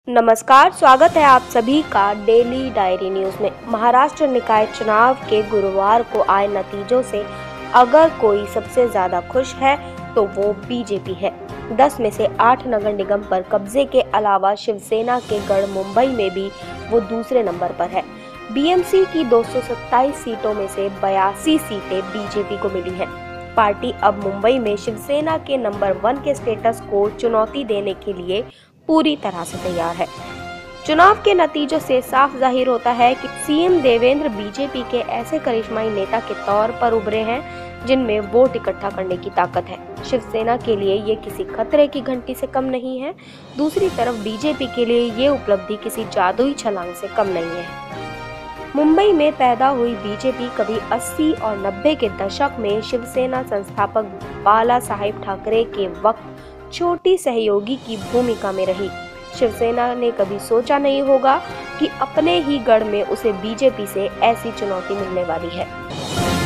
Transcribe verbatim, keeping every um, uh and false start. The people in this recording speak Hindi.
नमस्कार, स्वागत है आप सभी का डेली डायरी न्यूज में। महाराष्ट्र निकाय चुनाव के गुरुवार को आए नतीजों से अगर कोई सबसे ज्यादा खुश है तो वो बीजेपी है। दस में से आठ नगर निगम पर कब्जे के अलावा शिवसेना के गढ़ मुंबई में भी वो दूसरे नंबर पर है। बीएमसी की दो सौ सत्ताईस सीटों में से बयासी सीटें बीजेपी को मिली हैं। पार्टी अब मुंबई में शिवसेना के नंबर वन के स्टेटस को चुनौती देने के लिए पूरी तरह से तैयार है। चुनाव के नतीजों से साफ जाहिर होता है कि सीएम देवेंद्र बीजेपी के ऐसे करिश्माई नेता के तौर पर उभरे हैं जिनमें वोट इकट्ठा करने की ताकत है। शिवसेना के लिए ये किसी खतरे की घंटी से कम नहीं है। दूसरी तरफ बीजेपी के लिए ये उपलब्धि किसी जादुई छलांग से कम नहीं है। मुंबई में पैदा हुई बीजेपी कभी अस्सी और नब्बे के दशक में शिवसेना संस्थापक बाला साहेब ठाकरे के वक्त छोटी सहयोगी की भूमिका में रही। शिवसेना ने कभी सोचा नहीं होगा कि अपने ही गढ़ में उसे बीजेपी से ऐसी चुनौती मिलने वाली है।